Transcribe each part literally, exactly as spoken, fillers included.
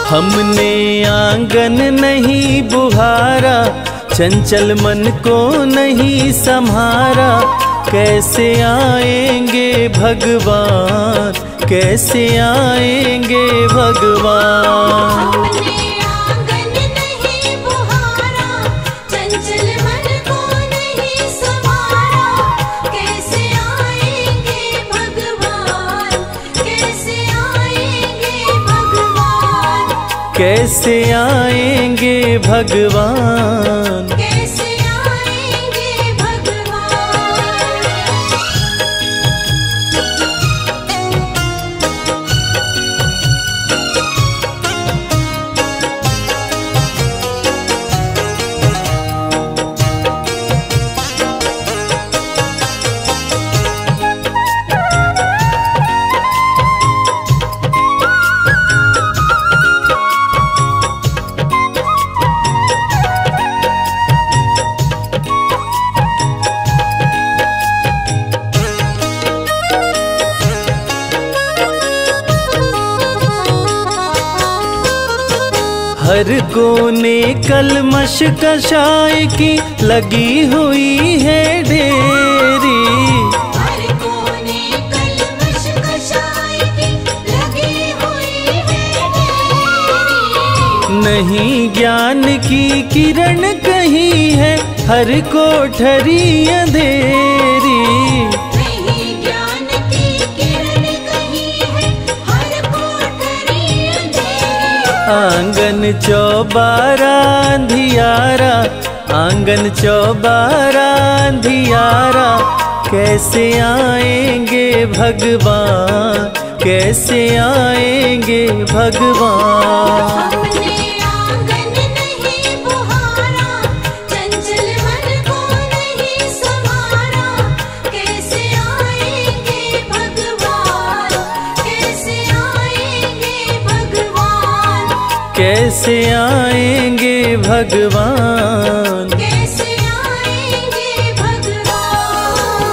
हमने आंगन नहीं बुहारा, चंचल मन को नहीं संहारा, कैसे आएंगे भगवान, कैसे आएंगे भगवान। हमने आंगन नहीं बुहारा, चंचल मन को नहीं संभारा, कैसे आएंगे भगवान, कैसे आएंगे भगवान, कैसे आएंगे भगवान। कैसे आएंगे भगवान। हर कोने कलमश कषाय की लगी हुई है ढेरी, हर कोने कलमश कषाय की लगी हुई है ढेरी। नहीं ज्ञान की किरण कहीं है हर कोठरी अंधेरी। नहीं ज्ञान की किरण कहीं है हर कोठरी अंधेरी। आंगन चौबारा अंधियारा, आंगन चौबारा अंधियारा, कैसे आएंगे भगवान, कैसे आएंगे भगवान। हमने आंगन नहीं बुहारा, चंचल मन को नहीं संभारा, कैसे आएंगे भगवान, कैसे आएंगे भगवान, कैसे आएंगे भगवान। कैसे आएंगे भगवान।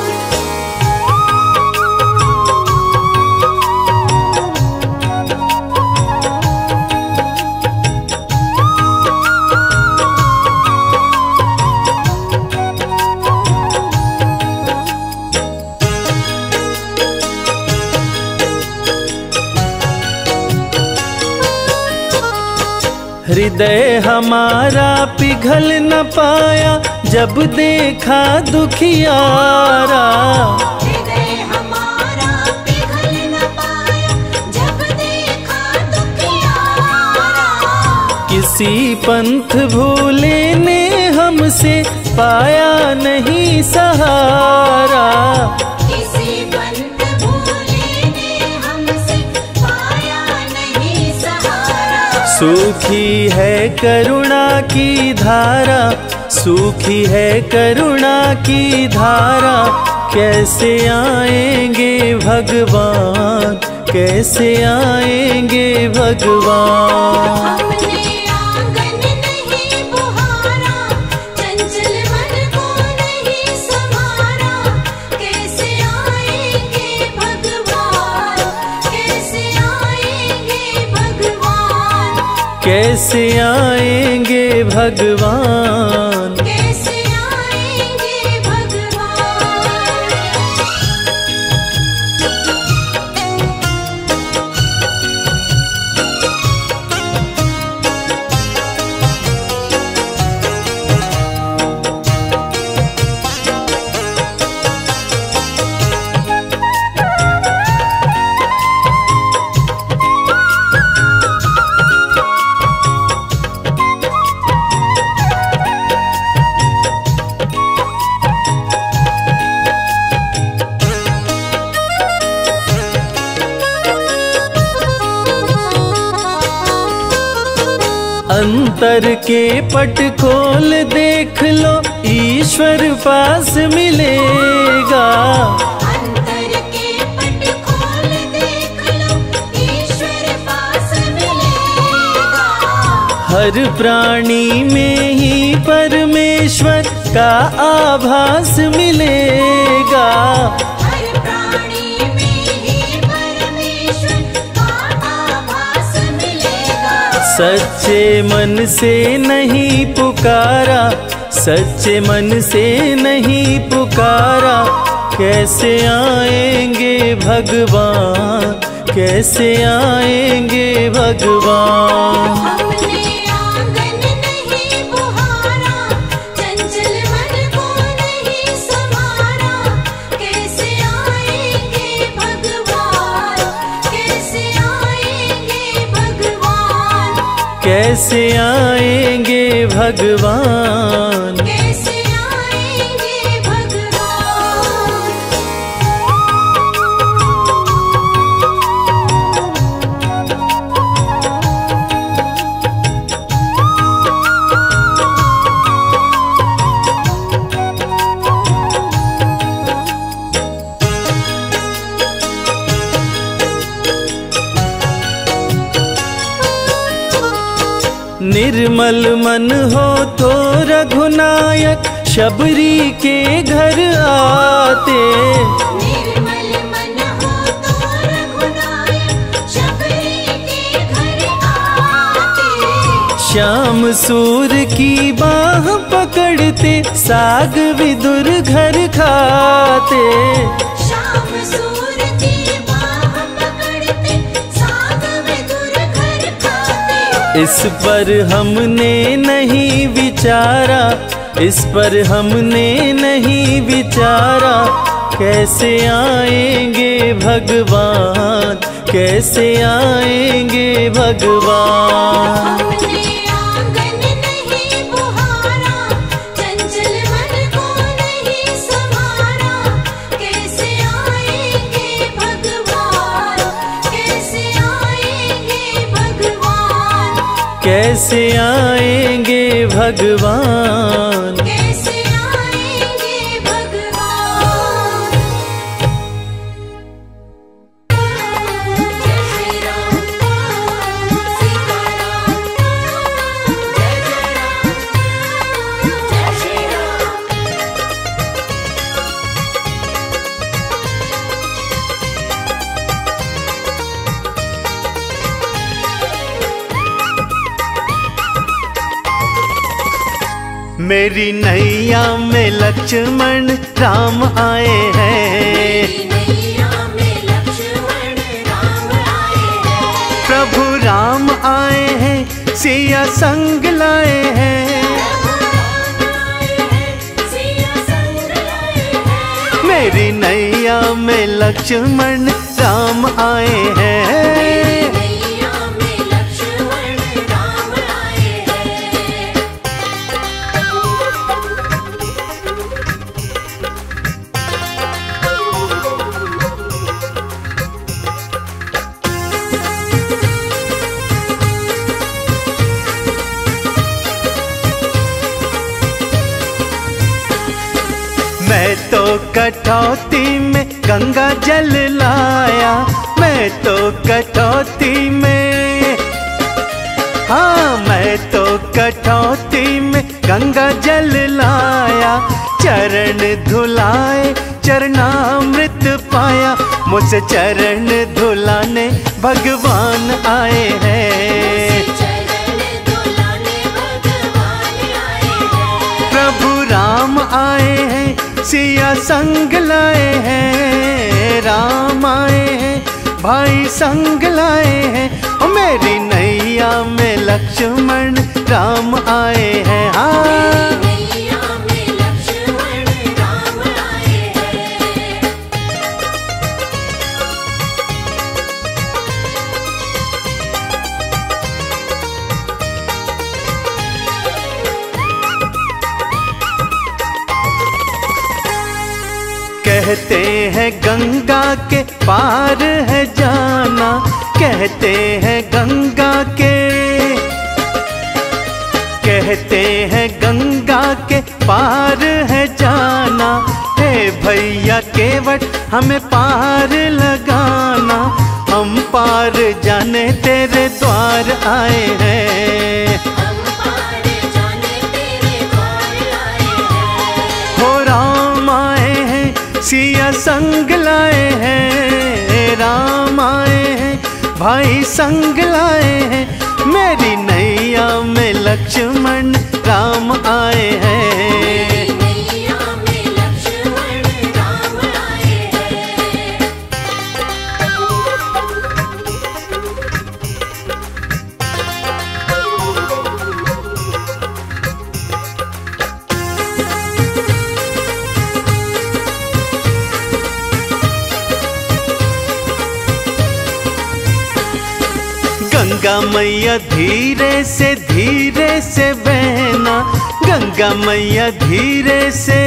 हृदय हमारा पिघल न पाया जब देखा दुखियारा, हृदय हमारा पिघल न पाया जब देखा दुखियारा। किसी पंथ भूले ने हमसे पाया नहीं सहारा। किसी पंथ भूले ने हमसे पाया नहीं सहारा। सूखी है करुणा की धारा, सूखी है करुणा की धारा, कैसे आएंगे भगवान, कैसे आएंगे भगवान। हमने आंगन नहीं बुहारा, चंचल मन को नहीं संभारा, कैसे आएंगे भगवान, कैसे आएंगे भगवान, कैसे आएंगे भगवान। कैसे आएंगे भगवान। अंतर के पट खोल देख लो, ईश्वर पास मिलेगा। अंतर के पट खोल देख लो, ईश्वर पास मिलेगा। हर प्राणी में ही परमेश्वर का आभास मिलेगा। हर प्राणी में ही परमेश्वर का आभास मिलेगा। सच्चे मन से नहीं पुकारा, सच्चे मन से नहीं पुकारा, कैसे आएंगे भगवान, कैसे आएंगे भगवान। हमने आंगन नहीं बुहारा, चंचल मन को नहीं संवारा, कैसे आएंगे भगवान, कैसे आएंगे भगवान, कैसे आएंगे भगवान। कैसे आएंगे भगवान। निर्मल मन हो तो रघुनायक शबरी के घर आते, निर्मल मन हो तो रघुनायक शबरी के घर आते, श्याम सूर की बाह पकड़ते साग विदुर घर खाते। श्याम सूर की बाह पकड़ते साग विदुर घर खाते। इस पर हमने नहीं विचारा, इस पर हमने नहीं विचारा, कैसे आएंगे भगवान, कैसे आएंगे भगवान। हमने आंगन नहीं बुहारा, चंचल मन को नहीं संवारा, कैसे आएंगे भगवान, कैसे आएंगे भगवान, कैसे आएंगे भगवान। कैसे आएंगे भगवान। जय श्री राम, सीता राम, जय जय राम, जय श्री राम। मेरी नैया में लक्ष्मण राम आए हैं, नैया में लक्ष्मण राम आए हैं, प्रभु राम आए हैं, सिया संग लाए हैं। सिया संग लाए हैं। मेरी नैया में लक्ष्मण राम आए हैं, नैया में लक्ष्मण राम आए हैं। मैं तो कटौती में गंगा जल लाया, मैं तो कटौती में, हाँ मैं तो कटौती में गंगा जल लाया, चरण धुलाए चरणामृत पाया, मुझसे चरण धुलाने भगवान आए हैं। चरण धुलाने भगवान आए हैं। प्रभु राम आए हैं, सिया संग लाए हैं, राम आए हैं, भाई संग लाए हैं। ओ मेरी नैया में लक्ष्मण राम आए हैं, हाँ नैया में लक्ष्मण राम आए हैं। कहते हैं गंगा के पार है जाना, कहते हैं गंगा के, कहते हैं गंगा के पार है जाना। हे भैया केवट हमें पार लगाना, हम पार जाने तेरे द्वार आए हैं। हम पार जाने तेरे द्वार आए हैं। हो राम आए हैं, सिया संग लाए हैं, राम आए हैं, भाई संग लाए हैं। मेरी नैया में लक्ष्मण राम आए हैं। नैया में लक्ष्मण राम आए हैं। गंगा मैया धीरे से धीरे से बहना, गंगा मैया धीरे से,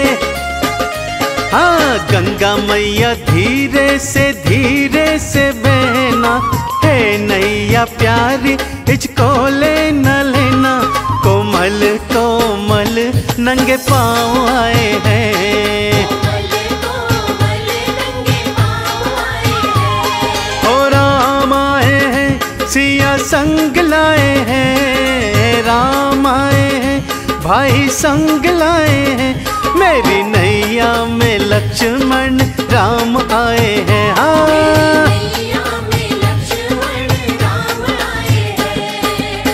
हाँ गंगा मैया धीरे से धीरे से बहना। हे नैया प्यारी इसको ले न लेना, कोमल कोमल नंगे पाँव आए हैं। कोमल कोमल नंगे पाँव आए हैं। ओ राम आए हैं सिया संग लाए हैं, राम आए हैं भाई संग लाए हैं। मेरी नैया में लक्ष्मण राम आए हैं। हाँ नैया में लक्ष्मण राम आए हैं।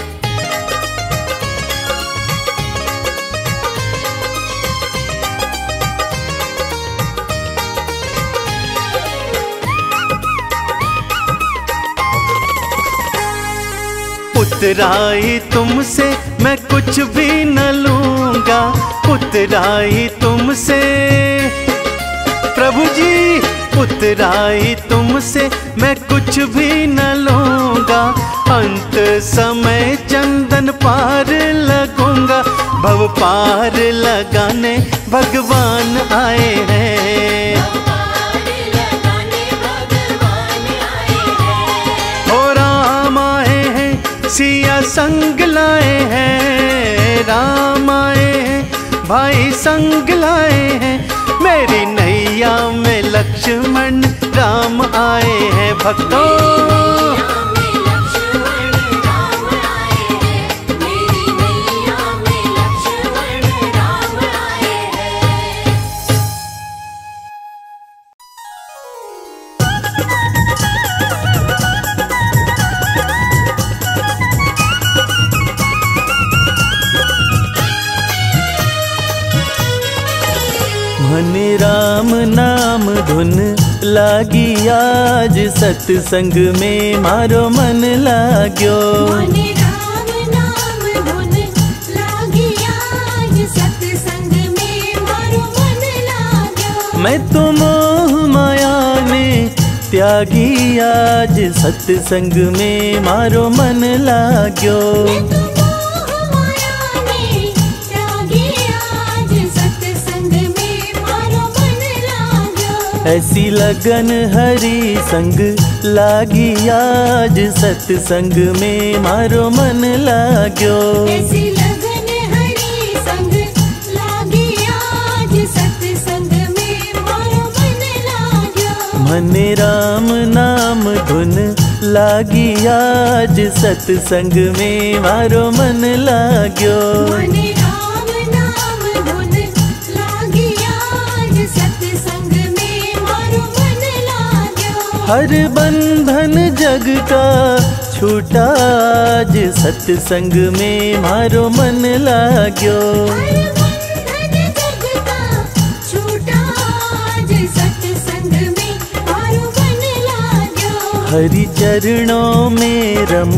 उतराई तुमसे मैं कुछ भी न लूंगा, उतराई तुमसे प्रभु जी, उतराई तुमसे मैं कुछ भी न लूंगा। अंत समय चंदन पार लगूंगा, भव पार लगाने भगवान आए हैं। पार लगाने भगवान आए हैं। हो राम आए हैं सिया संग लाए हैं, राम आए हैं भाई संग लाए हैं। मेरी नैया में लक्ष्मण राम आए हैं। भक्तों नैया में लक्ष्मण राम आए हैं। मेरी नैया में लक्ष्मण राम आए हैं। मन राम नाम धुन लागी आज, सत्संग में मारो मन लाग्यो। मने राम नाम धुन लागी आज, सत्संग में मारो मन लाग्यो। मैं तो मोह माया ने त्यागी आज, सत्संग में मारो मन लाग्यो। मैं तो मोह माया ने त्यागी आज, सत्संग में मारो मन लाग्यो। ऐसी लगन हरि संग लागी आज, सत्संग में मारो मन लाग्यो। ऐसी लगन हरि संग लागी आज, सत्संग में मारो मन लाग्यो। मने राम नाम धुन लागी आज, सत्संग में मारो मन लाग्यो। मने राम नाम धुन लागी आज, सत्संग में मारो मन लाग्यो। हर बंधन जग का छूटा आज, सत्संग में मारो मन लाग्यो। हर बंधन जग का छूटा आज, सत्संग में मारो मन लाग्यो। हरि चरणों में रम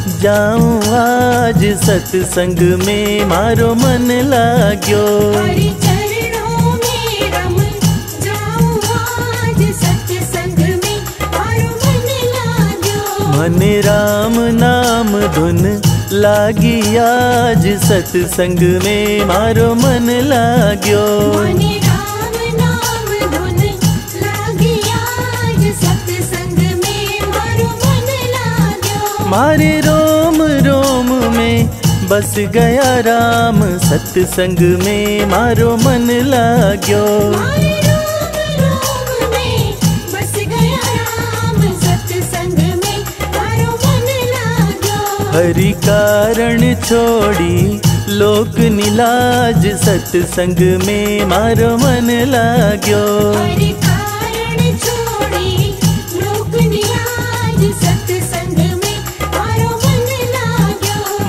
जाऊं आज, सत्संग में मारो मन लाग्यो। हरि चरणों में रम जाऊं आज, सत्संग में मारो मन लाग्यो। मने राम नाम धुन लागी आज, सत्संग में मारो मन लाग्यो। मने राम नाम धुन लागी आज, सत्संग में मारो मन लाग्यो। मारे रोम रोम में बस गया राम, सत्संग में मारो मन लाग्यो। मारे रोम रोम में बस गया राम, सत्संग में मारो मन लाग्यो। हरि कारण छोड़ी लोक निलाज, सत्संग में मारो मन लाग्यो। हरि कारण छोड़ी लोक निराज, सत्संग में मारो मन लाग्यो।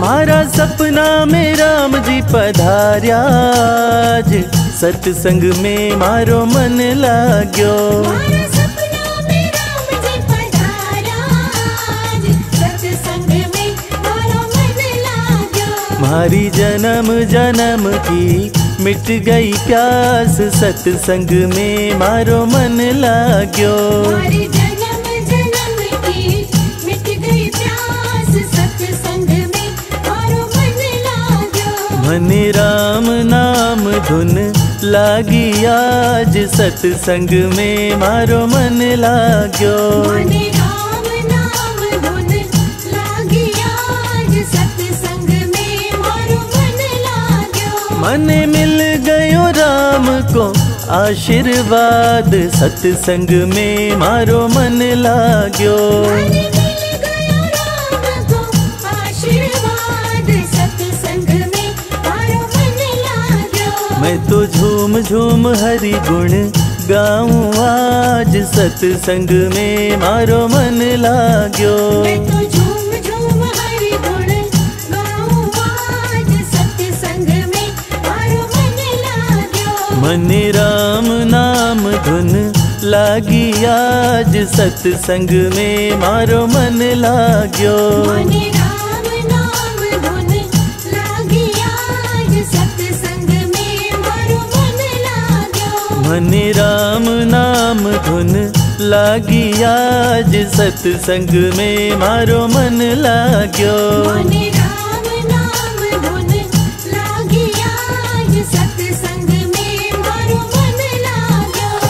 मारा सपना में राम जी पधार्या, आज सत्संग में मारो मन लाग्यो। मारा सपना में राम जी पधार्या, आज सत्संग में मारो मन लाग्यो। मारी जन्म जन्म की मिट गई प्यास, सत्संग में मारो मन लाग्यो। मारी जन्म जन्म की मिट गई प्यास, सत्संग में मारो मन लाग्यो। मन राम नाम धुन लागी, आज सत्संग में मारो मन लाग्यो। मन राम नाम धुन लागी, आज सत्संग में मारो मन लाग्यो। मन मिल गयो राम को आशीर्वाद, सत्संग में मारो मन लाग्यो। मन मिल गयो राम को आशीर्वाद, सत्संग में मारो मन लाग्यो। मैं तो झूम झूम हरि गुण गाऊं, आज सत्संग में मारो मन लाग्यो। मैं तो झूम झूम हरि गुण गाऊं, आज सत्संग में मारो मन लाग्यो। मन राम नाम धुन लागी, आज सत्संग में मारो मन लाग्यो। मन राम नाम धुन लागी, आज सत्संग में मारो मन लाग्यो। मन राम नाम धुन लागी, आज सत्संग में मारो मन लाग्यो। मन राम नाम धुन लागी, आज सत्संग में मारो मन लाग्यो।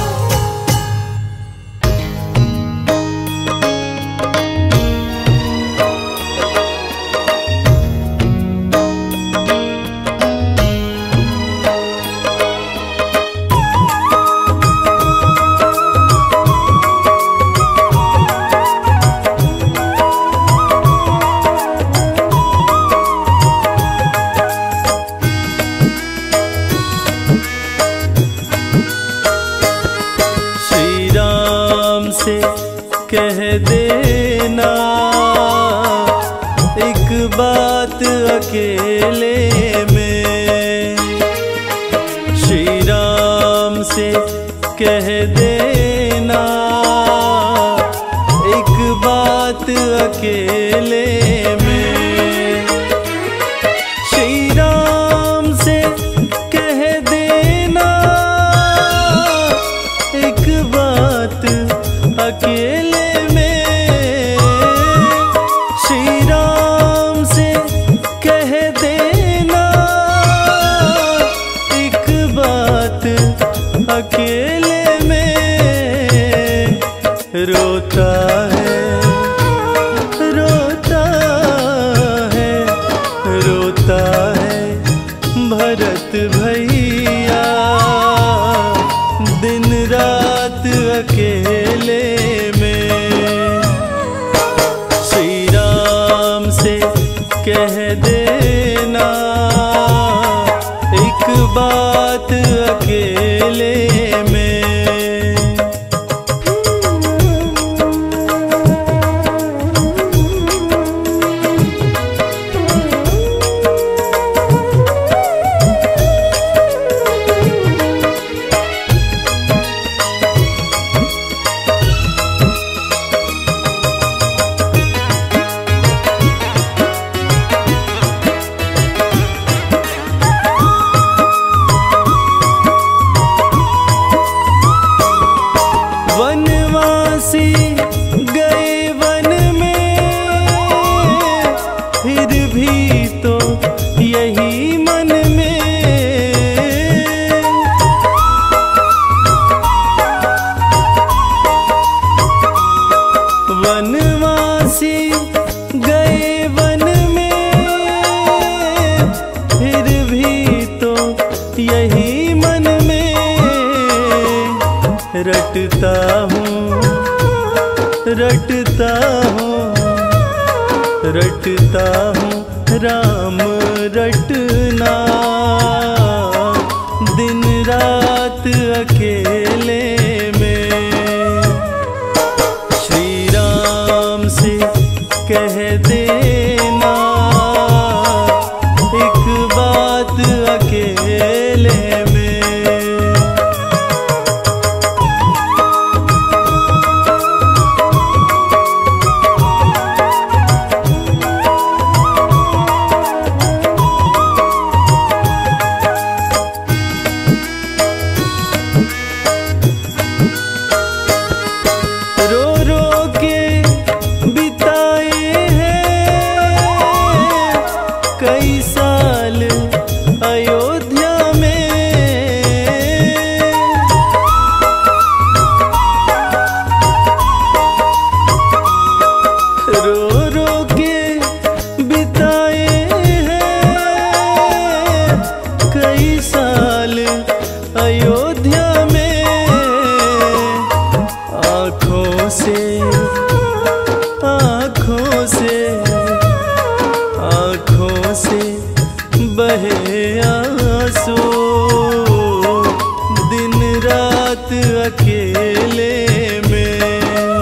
श्री राम से कह देना एक बात अकेले में, श्री राम से कह देना एक बात अकेले में। श्री राम से कह देना एक बात अकेले में, श्री राम से कह देना एक बात अकेले में। रोता है रोता है रोता है भरत भैया, दिन रात अकेले में। श्री राम से कह देना एक बात अकेले में। वनवासी गए वन में, फिर भी तो यही मन में। वनवासी गए वन में, फिर भी तो यही मन में। रटता हूँ रटता हूँ रटता हूँ राम रटना, दिन रात अकेले में। श्री राम से कह देना बात अकेले में।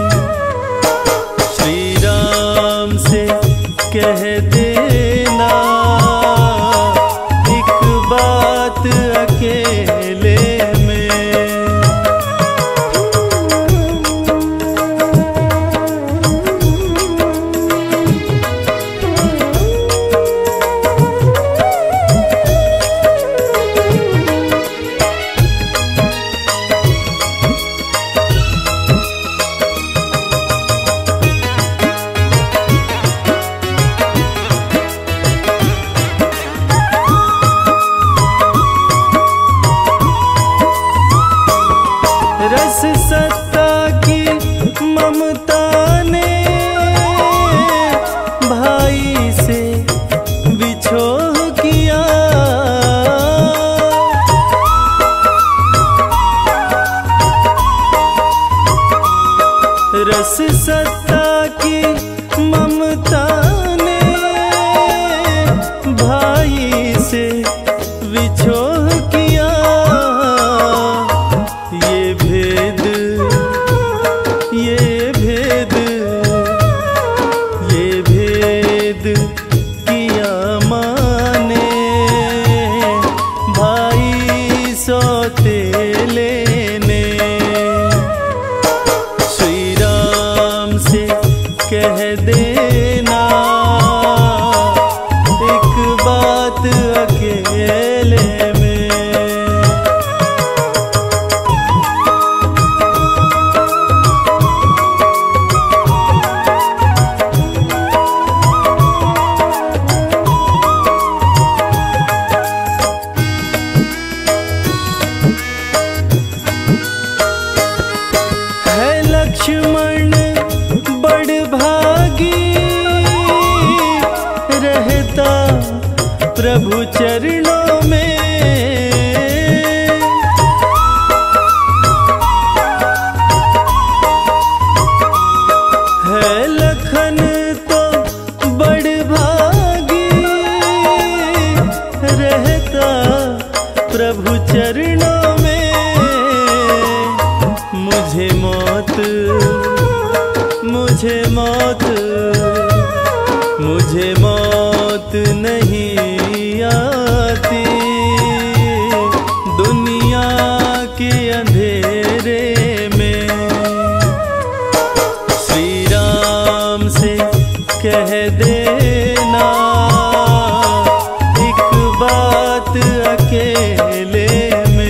श्री राम से कह देना एक बात अकेले में। रस सत्ता की ममता ने भाई से बिछोह किया। रस सत्ता की ममता ने भाई से बिछोह किया। ये भेद ये भेद ये भेद किया माने भाई सौतेले ने। श्री राम से कह देना एक बात अकेले में। लक्ष्मण बड़ भागी रहता प्रभु चरणों में। है लखन तो बड़ भागी रहता प्रभु चरणों में। मुझे मौत मुझे मौत मुझे मौत नहीं आती दुनिया के अंधेरे में। श्री राम से कह देना एक बात अकेले में।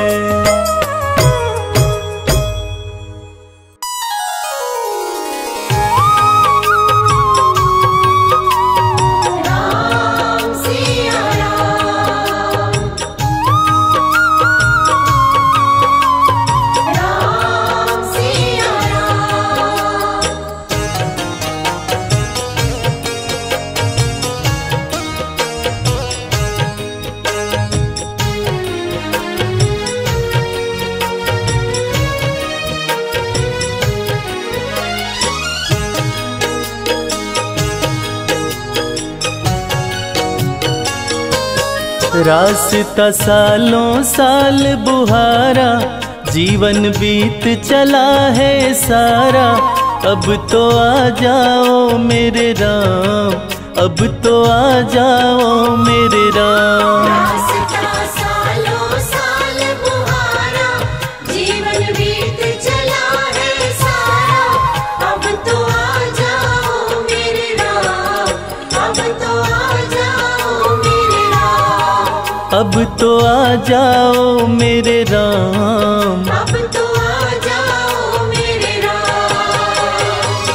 रास्ता सालों साल बुहारा जीवन बीत चला है सारा। अब तो आ जाओ मेरे राम अब तो आ जाओ मेरे राम। रास्ता सालों साल बुहारा जीवन बीत चला है सारा। अब तो आ जाओ मेरे राम अब तो आ जाओ मेरे राम। अब तो आ जाओ मेरे राम। अब तो आ जाओ मेरे राम।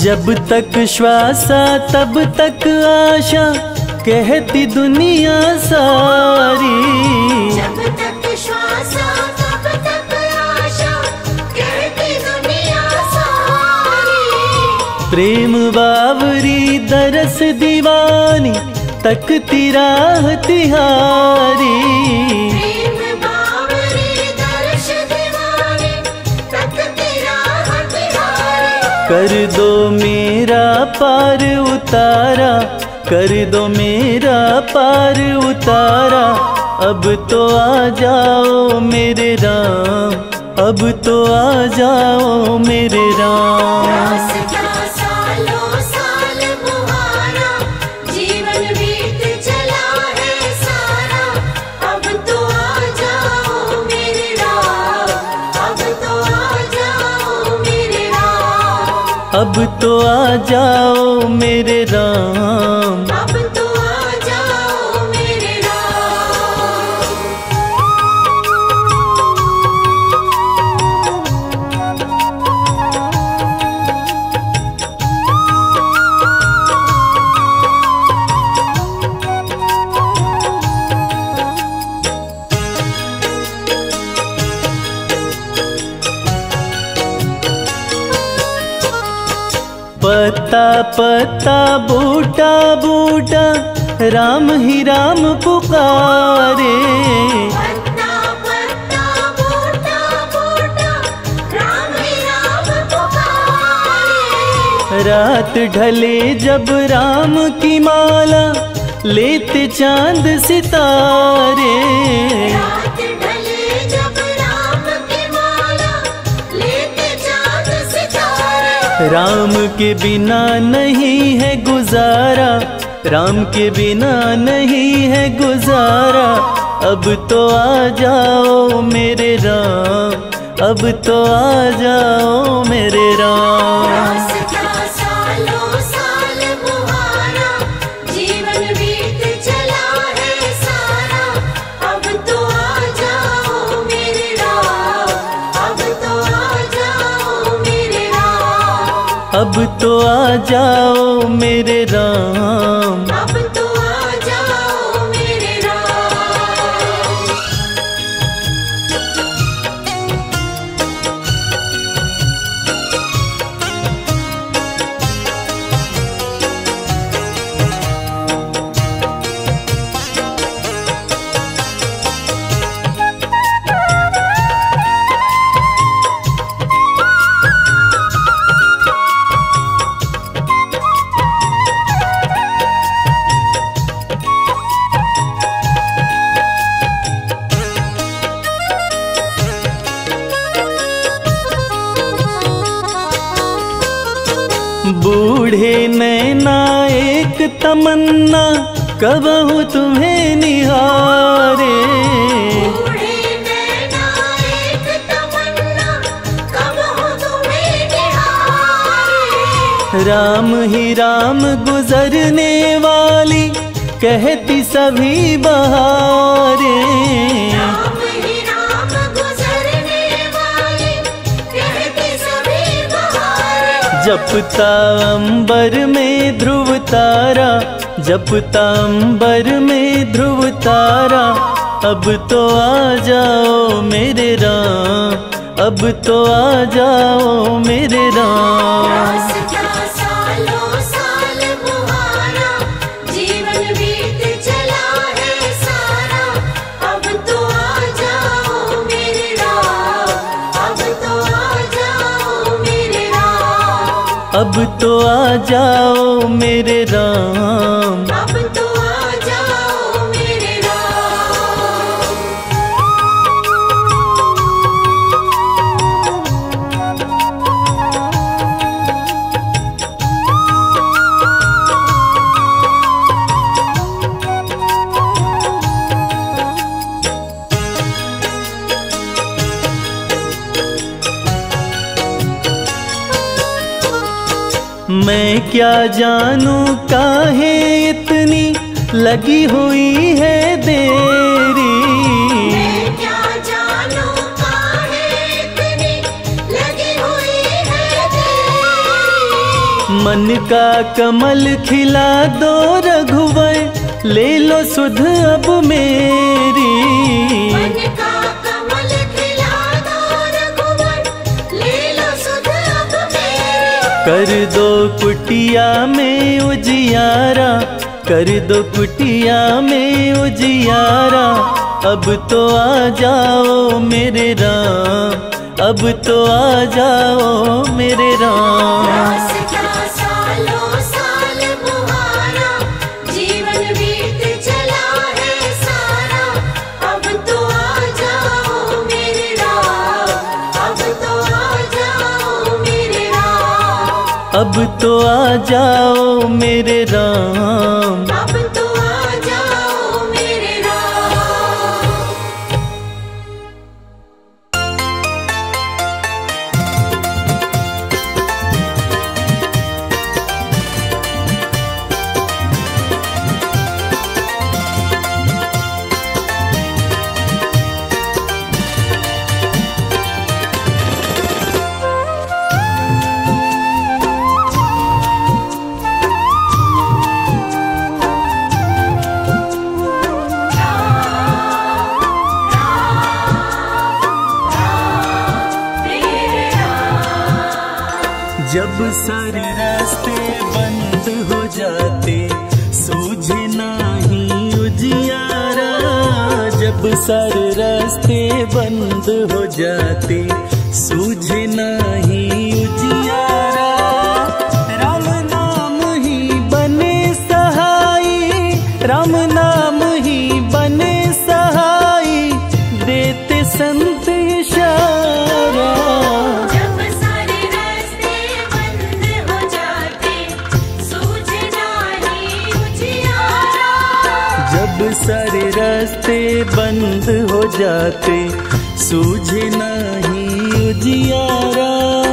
जब तक श्वासा तब तक आशा, कहती दुनिया सारी। जब तक श्वासा तब तक आशा, कहती दुनिया सारी। प्रेम बावरी दरस दीवानी, तकती राह तिहारी। प्रेम बावरी दरस दीवानी, तकती राह तिहारी। कर दो मेरा पार उतारा, कर दो मेरा पार उतारा। अब तो आ जाओ मेरे राम, अब तो आ जाओ मेरे राम। रास्ता सालों साल मुहारा, जीवन बीत चला है सारा। अब तो आ जाओ मेरे राम, अब तो आ जाओ मेरे राम। अब तो आ जाओ मेरे राम। अब तो आ जाओ मेरे राम। पत्ता पत्ता बूटा बूटा, राम ही राम पुकारे। पत्ता पत्ता बूटा बूटा, राम ही राम पुकारे। रात ढले जब राम की माला, लेते चांद सितारे। रात ढले जब राम की माला, लेते चाँद सितारे। राम के बिना नहीं है गुजारा, राम के बिना नहीं है गुजारा। अब तो आ जाओ मेरे राम, अब तो आ जाओ मेरे राम। रास्ता सालों साल मुहारा, जीवन बीत चला है सारा। अब तो आ जाओ मेरे राम, अब तो आ जाओ मेरे राम। अब तो आ जाओ मेरे राम। अब तो आ जाओ मेरे राम। बूढ़े नैना एक तमन्ना, कबहू तुम्हें निहारे। बूढ़े नैना एक तमन्ना, कब हो तुम्हें निहारे। राम ही राम गुजरने वाली, कहती सभी बहारे। राम ही राम गुजरने वाली, कहती सभी बहारें। जपता अंबर में ध्रुव तारा, जपता अंबर में ध्रुव तारा। अब तो आ जाओ मेरे राम, अब तो आ जाओ मेरे राम। रास्ता सालों साल मुहारा, जीवन बीत चला है सारा। अब तो आ जाओ मेरे राम, अब तो आ जाओ मेरे राम। अब तो आ जाओ मेरे राम। अब तो आ जाओ मेरे राम। मैं क्या जानूं काहे इतनी लगी हुई है देरी। मैं क्या जानूं काहे इतनी लगी हुई है तेरी। मन का कमल खिला दो रघुवर, ले लो सुध अब मेरी। मन का कमल खिला दो रघुवर, ले लो सुध अब मेरी। कर दो कुटिया में उजियारा, कर दो कुटिया में उजियारा, अब तो आ जाओ मेरे राम, अब तो आ जाओ मेरे राम। रास का सालों साल मुहारा, जीवन बीत चला है सारा, अब तो आ जाओ मेरे राम, अब तो आ जाओ मेरे राम। अब तो आ जाओ मेरे राम। अब तो आ जाओ मेरे राम। जब सारे रास्ते बंद हो जाते, सूझे नहीं उजियारा। जब सारे रास्ते बंद हो जाते, सूझे नहीं उजियारा। राम नाम ही बने सहाई, राम नाम ही बने सहाई, देते संत इशारा। जब सारे रास्ते बंद हो जाते, सूझे नहीं उजियारा। जब सारे रास्ते बंद हो जाते, सूझे नहीं उजियारा।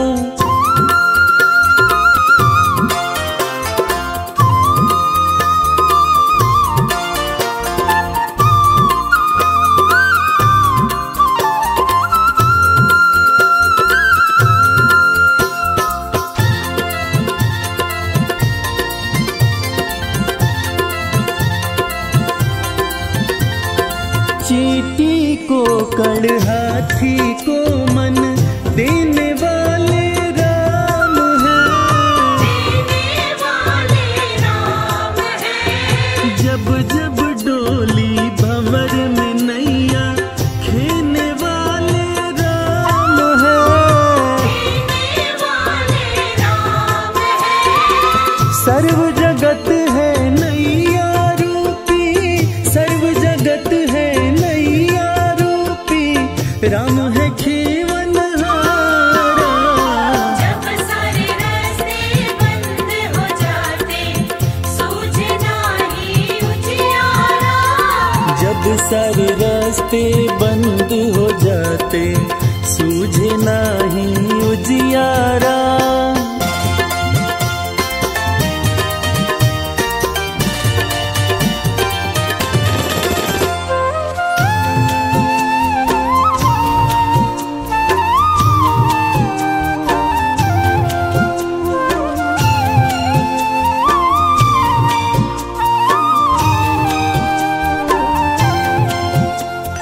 चींटी को कड़ हाथी को मन देने वाले राम हैं, देने वाले राम हैं। जब जब डोली भंवर में नैया, खेने वाले राम हैं, देने वाले राम हैं। सर्व जगत है नैया रूपी, सर्व जगत है नैया रूपी, राम है खेवनहारा। जब सारे रास्ते बंद हो जाते, सूझे नहीं उजियारा। जब सारे रास्ते बंद हो जाते, सूझे नहीं उजियारा।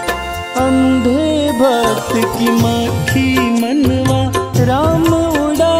अंधे भक्त की मक्खी मनवा, राम उड़ा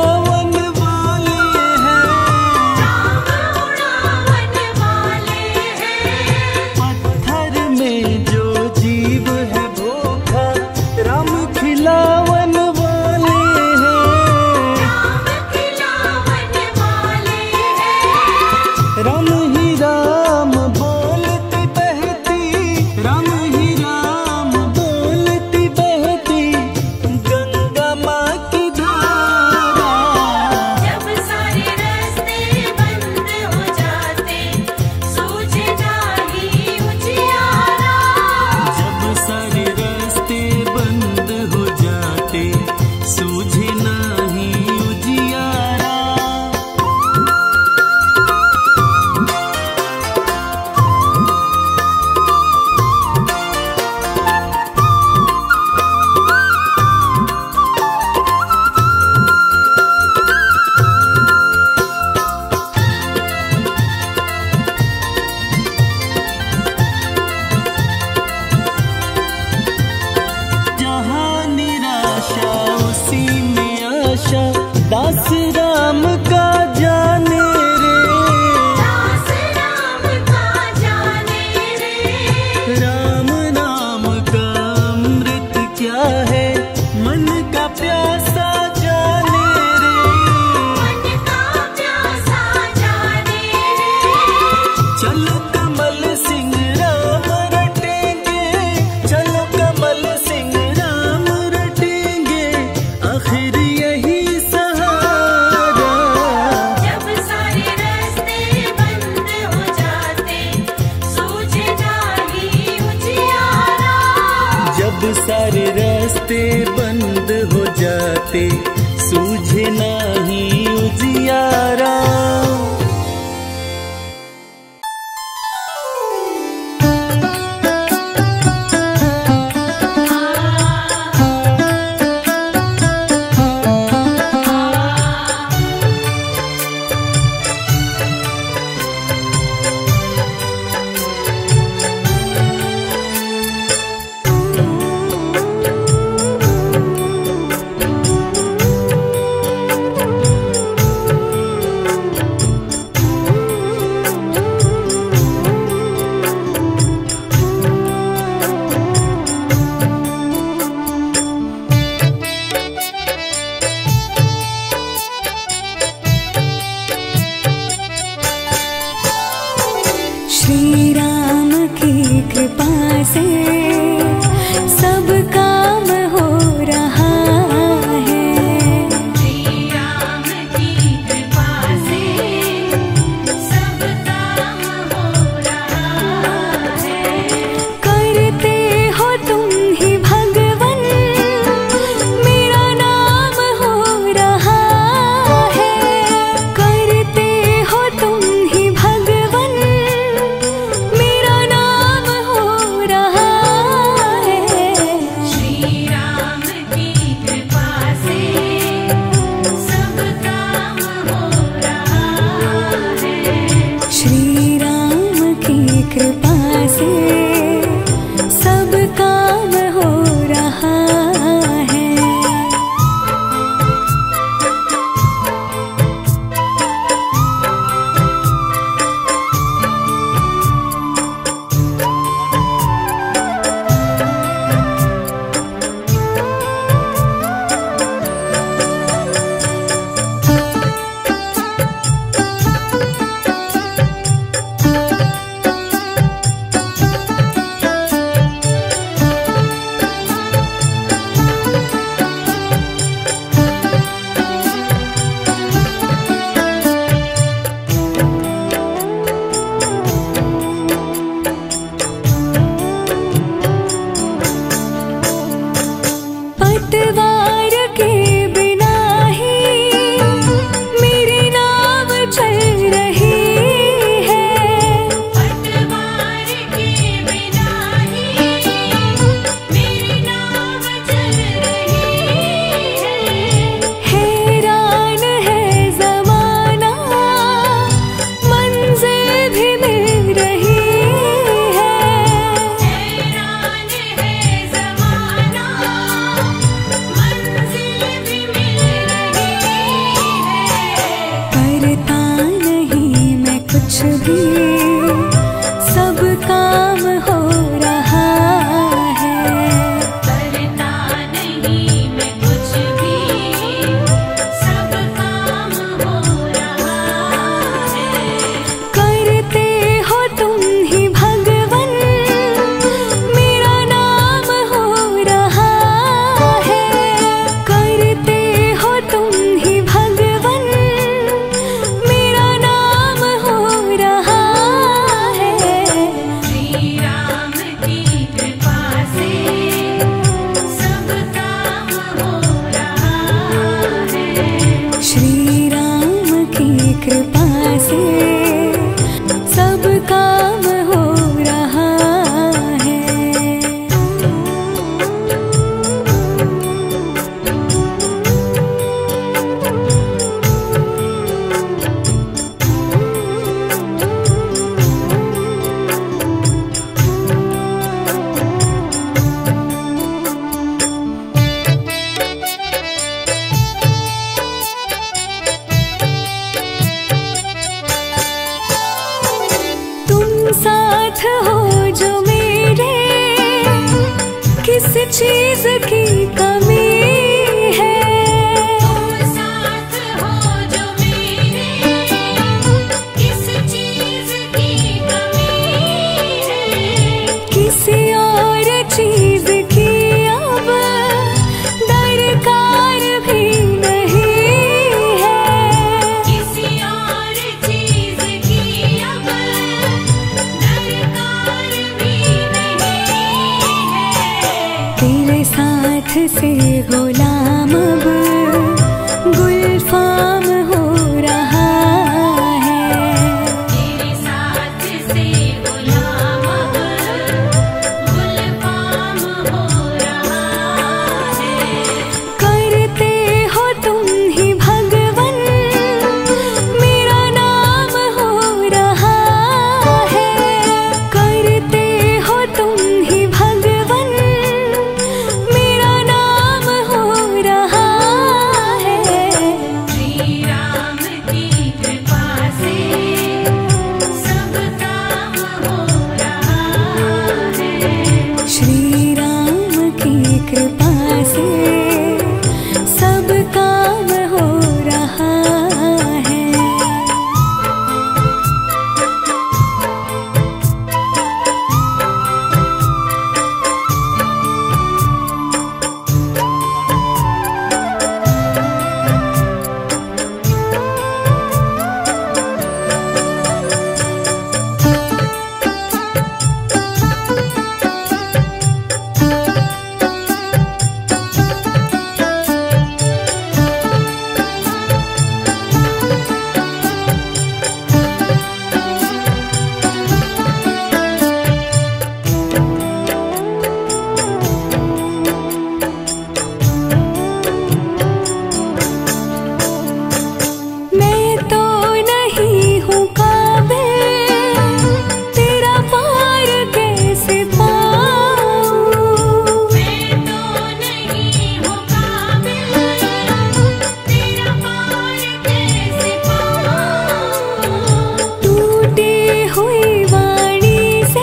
चलो कमल सिंह राम रटेंगे, चलो कमल सिंह राम रटेंगे, आखिर यही सहारा। जब सारे रास्ते बंद हो जाते सूझे नाही उजियारा। जब सारे रास्ते बंद हो जाते सूझे नाही उजियारा। श्री राम की कृपा से सब काम हो रहा है। श्री राम की कृपा से सब काम हो रहा है। करते हो तुम ही भगवन, मेरा नाम हो रहा है। करते हो तुम ही भगवन, मेरा नाम हो रहा है। श्री राम की कृपा से सब काम हो रहा है। श्री राम की कृपा से सब काम हो रहा है। पतवार के बिना ही मेरी नाव चल रही है। पतवार के बिना ही मेरी नाव चल रही है। हैरान है ज़माना, मंजिल भी मिल रही है। हैरान है ज़माना मंजिल भी मिल रही है। करता नहीं मैं कुछ भी, सब काम हो रहा है। करता नहीं मैं कुछ भी सब काम हो रहा है। करते हो तुम ही भगवन, मेरा नाम हो रहा है। करते हो तुम ही भगवन, मेरा नाम हो रहा है। श्री राम की कृपा से सब काम हो रहा है। श्री राम की कृपा से सब काम हो रहा है। साथ हो जो मेरे, किस चीज की कमी है। तुम साथ हो जो मेरे, किस चीज की कमी साथ से गुलाम अब गुलफाम हो रहा है। तेरे साथ से गुलाम अब गुलफाम हो रहा है। करते हो तुम ही भगवन मेरा नाम हो रहा है। करते हो तुम ही भगवन मेरा नाम हो रहा है। श्री राम की कृपा से सब काम हो रहा है। श्री राम की कृपा से सब काम हो रहा है। मैं तो नहीं हूँ काबिल तेरा पार कैसे पाऊँ। मैं तो नहीं हूँ काबिल तेरा पार कैसे पाऊँ। टूटी हुई वाणी से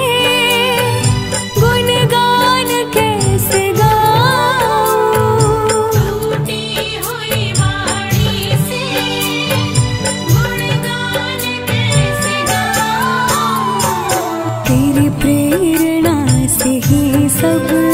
गुणगान कैसे गाऊँ। टूटी हुई वाणी से गुणगान कैसे गाऊँ। तेरी प्रेरणा से ही सब